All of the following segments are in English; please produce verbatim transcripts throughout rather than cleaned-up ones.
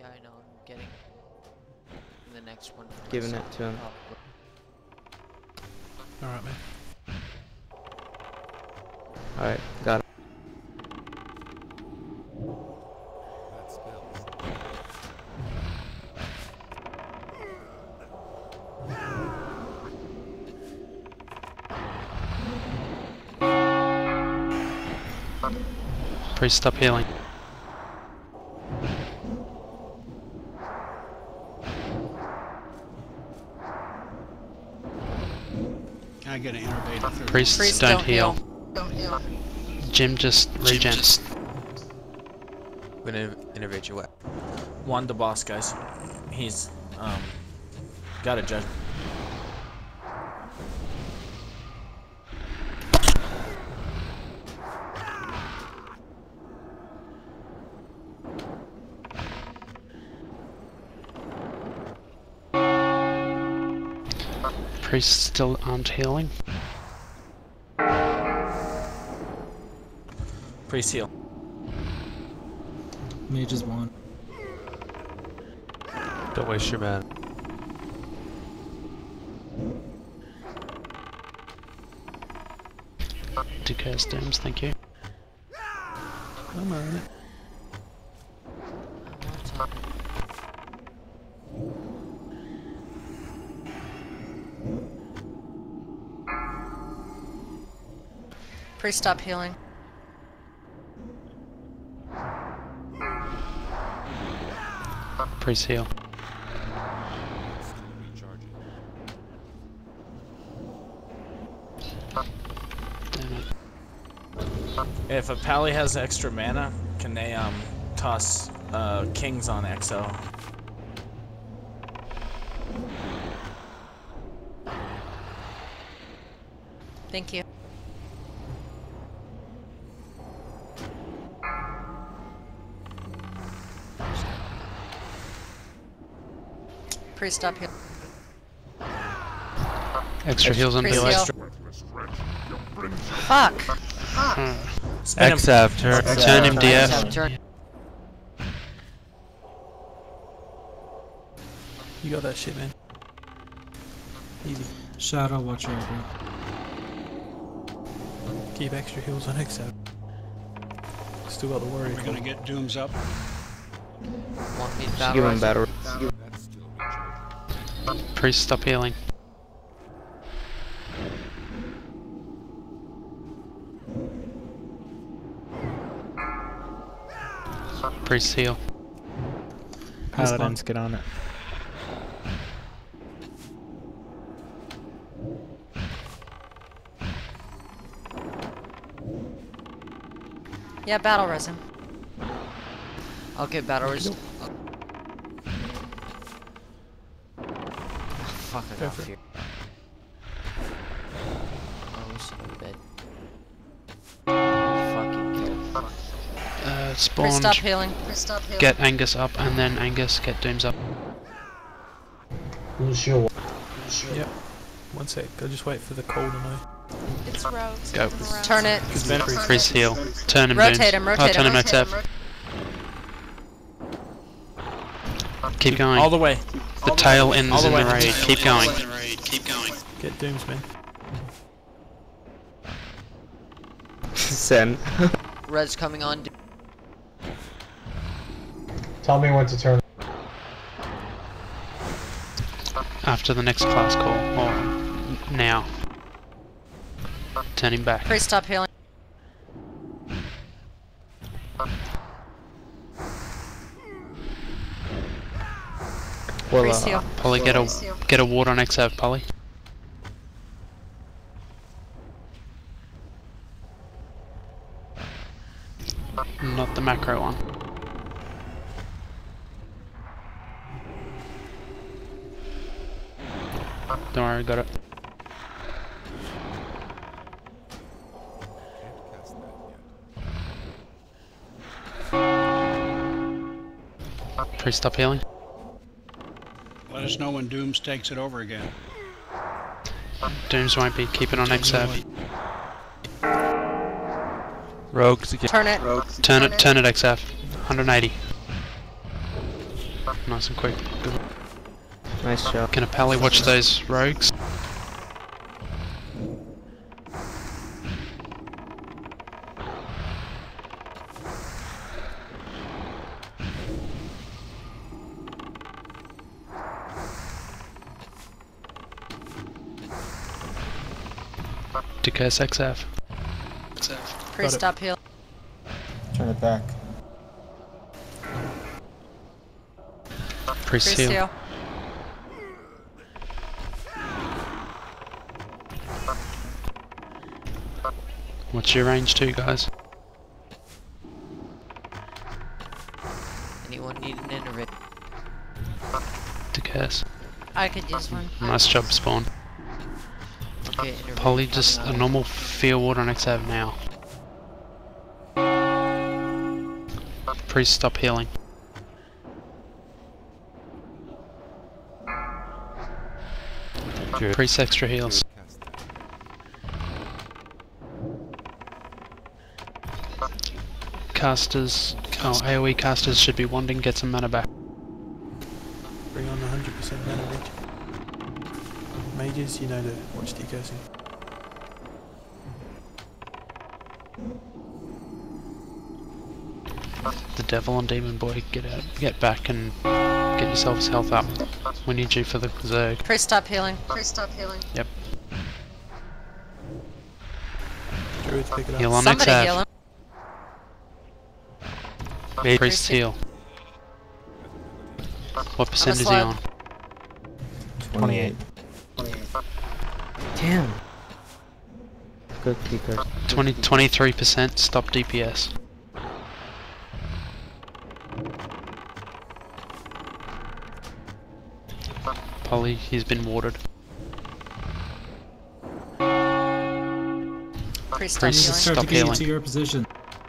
Yeah, I know. I'm getting the next one. Giving it to him. All right, man. All right, got it. Priest, stop healing. I get an innervator through. Priests, Priests don't, don't heal. heal. Don't heal. Jim just regen. I'm gonna innervate your weapon. One the boss, guys. He's um got a judge. Priests still aren't healing. Priest heal. Mage is one. Don't waste your mana. Decurse Dooms, thank you. I'm on it. Priest, stop healing. Priest heal. Damn it. If a pally has extra mana, can they um toss uh kings on X O? Thank you. Priest, stop healing. Extra heals on Priest heal. heal. Extra. Fuck. Spin him. X F, turn. Turn him D F. Turn. You got that shit, man. Easy. Shadow, watch out, bro. Keep extra heals on X F. Still got the warrior. We're gonna get Dooms up. Want me to Just battle give him rush? battle. Priest, stop healing. Priest heal. Paladins, get on it. Yeah, battle resin. I'll get battle resin. Fuck, I got fear. Oh, son of a bitch. Fucking kill. Fuck. Uh, Priest, spawn. stop healing. Priest, stop healing. Get Angus up, and then Angus get Dooms up. Yep. One sec. I'll just wait for the call to know. It's rogues. Go. Turn it. Priest heal. Turn him Rotate Dooms. him, Oh, rotate turn him. him X F. Keep going. All the way. The tail ends All the in way. the raid. Keep going. Get Dooms, man. Send. Red's coming on. Tell me when to turn. After the next class call, or now. Turn him back. Priest, stop healing. Well, Priest heal. uh, Polly, get a get a ward on X F, Polly. Not the macro one. Don't worry, got it. Priest, stop healing. Let us know when Dooms takes it over again. Dooms won't be. Keep it on X F. Rogues again. Turn it. Turn it, turn it X F. one hundred eighty. Nice and quick. Good. Nice shot. Can a pally watch those rogues? To curse X F. Priest up heal. Turn it back. Priest Priest heal. heal. What's your range too, guys? Anyone need an intervention? To curse. I could use one. Nice job, Spawn. Okay, intervention Polly, just coming a up. normal field ward on X F now. Priest, stop healing. Priest extra heals. Casters, oh, AoE casters should be wanting, get some mana back. Bring on one hundred percent mana reach. Mages, you know to watch decursing. The devil and demon boy, get out, get back and get yourselves health up. We need you for the Zerg. Priest stop healing. Priest stop healing. Yep. Druids, pick it up. Heal on Somebody X F. heal him. Priest Priest heal. What percent is he slide. on? twenty-eight. Damn. Good kicker. twenty, twenty-three percent, stop D P S. Polly, he's been warded. Priest stop Priest healing. stop Start to get healing. into your position.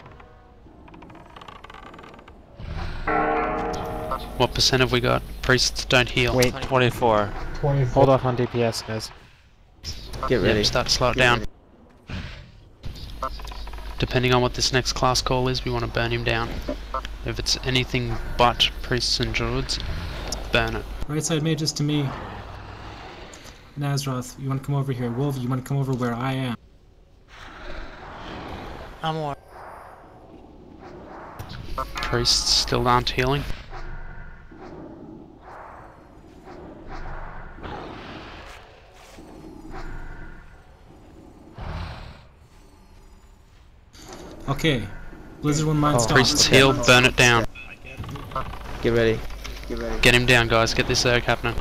What percent have we got? Priests don't heal. Wait, twenty-four. twenty-four. Hold off on D P S, guys. Get ready. Yep, start to slow it down. Depending on what this next class call is, we want to burn him down. If it's anything but priests and druids, burn it. Right side mages to me. Nazroth, you want to come over here. Wolf, you want to come over where I am. I'm war. Priests still aren't healing. Okay. Blizzard one mind Oh, stop. Priests heal, burn it down. Get ready. Get ready. Get him down, guys. Get this Zerg happening.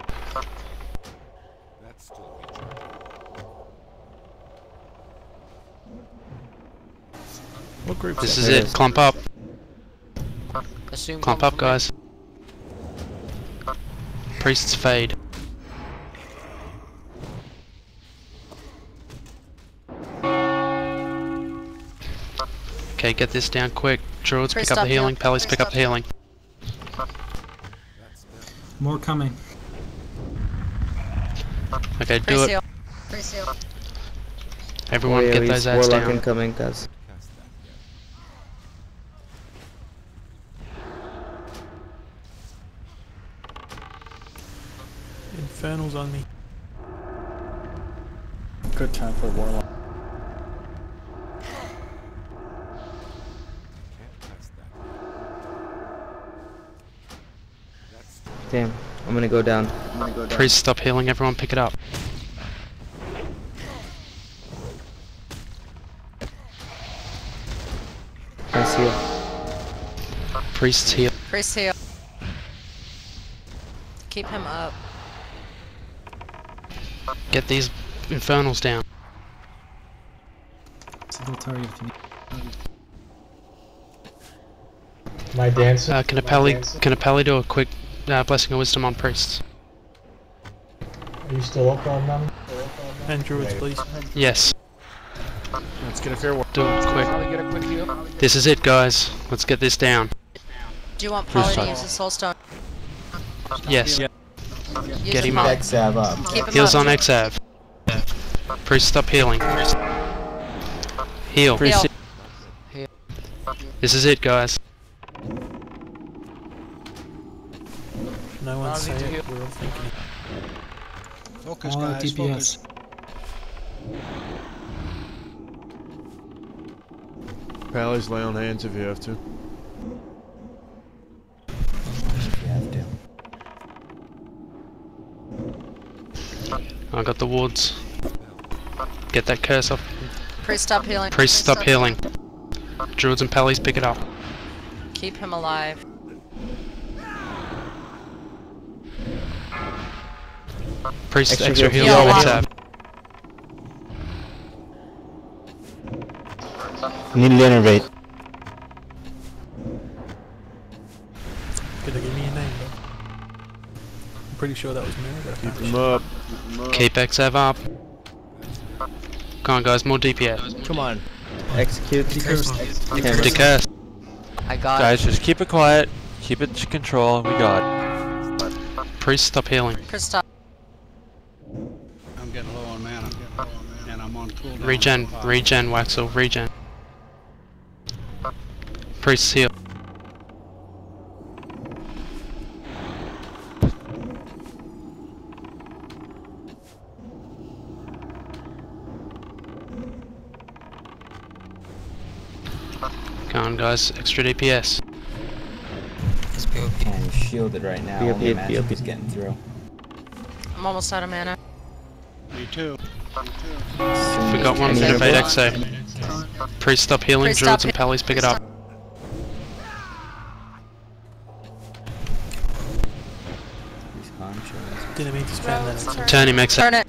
What group This is is There it it. is. Clump up. Assume Clump up, compliment. guys. Priests fade. Okay, get this down quick. Druids, Priest pick up the up healing. heal. Pallies, Priest pick up up the healing. More coming. Okay, do Priest it. heal. Priest heal. Everyone, Oh, yeah, get he's those ads warlock down. incoming, guys. Infernal's on me. Good time for warlock. Damn. I'm gonna go down. Priest, stop healing. Everyone, pick it up. Nice heal. Priests heal. Priest heal. Keep him up. Get these infernals down. It's a little target if you need. Am I dancing? Uh, can a Am I pally, dancing? can a pally do a quick uh, blessing of wisdom on priests? Are you still up on them? And druids, please. Yes. Let's get a fair ward. Do it quick. Probably get a quick heal. This is it, guys. Let's get this down. Do you want Polly to fine. use the soul stone? Yes. Yeah. Use Get it, him Polly. up. Xav up. Keep him Heals up. on X A V. Priest, stop healing. Heal. Heal. This is it, guys. No one I'll say need to it. heal. We're all thinking it. Focus, All out guys, D P S. focus. Pallies, lay on hands if you have to. You have to. I got the wards. Get that curse off. Priest, stop healing. Priest, stop healing. Druids and Pallies, pick it up. Keep him alive. Priest, Extra extra, heal. heal. Heal What's up. up? Need to innervate. Could they give me a name, though? I'm pretty sure that was me. but I Keep can't- him up. Keep X Ev up. Come on, guys, more D P S. Come on. Execute. Hammer. Decurse. I got Guys, just keep it quiet. Keep it to control. We got it. Priest, stop healing. Priest, stop. I'm getting low on mana. And I'm on cooldown. Regen, regen, Waxel, regen. Priest, heal. Come on, guys, extra D P S. Man, he's shielded right now. B O P, Only imagine B O P. he's getting through. I'm almost out of mana. Me too. We got one for Fade X A. Priest, stop healing. Priest, Druids stop and Pallies, pick it up. He's conscious. Didn't mean to spam that. Turn, Turn him, X A. turn it.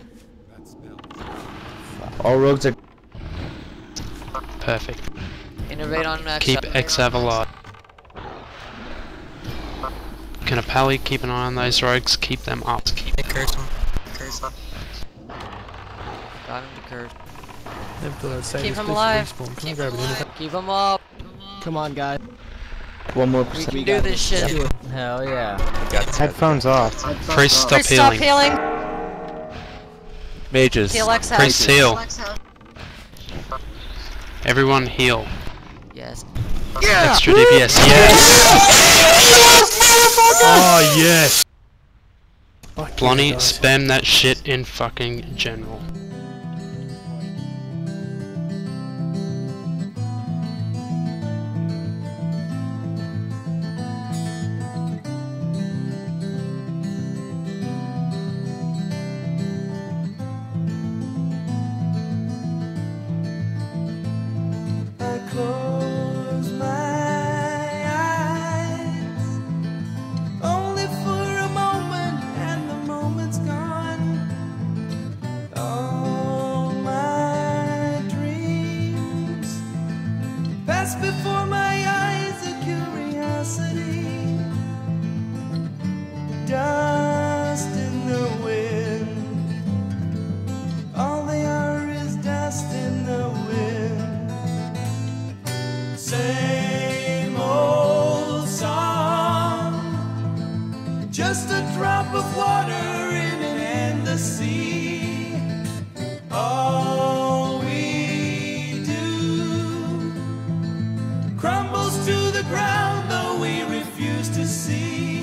All rogues are. Perfect. innovate on X. Keep X A V alive. Can a Pally keep an eye on those rogues? Keep them up. Keep Curse one. Curse one. Got him to curse. Never thought I'd say Keep this, him this alive. respawn. Can I Keep grab him it in? alive. Keep him up. Come on, guys. One more We percent. can do this shit. Hell yeah. Headphones off. Priest, stop Priest, stop healing. healing. Mages. Heal X out. Priest, heal. Everyone heal. Yes. Extra D P S. Yes! Oh, yes! Fuck Blonny, yeah, guys. spam that shit in fucking general. I close my eyes only for a moment, and the moment's gone. All my dreams pass before my eyes, a curiosity, dust in the wind. All they are is dust in the wind. Same old song, just a drop of water in an endless sea. All we do crumbles to the ground, though we refuse to see.